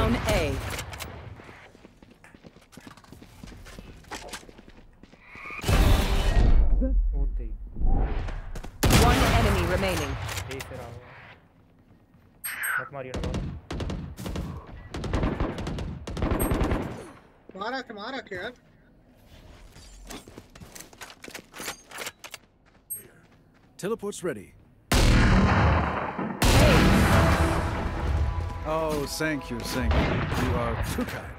down A. One enemy remaining. मारा क्या यार? Teleport's ready. Oh, thank you. You are too kind.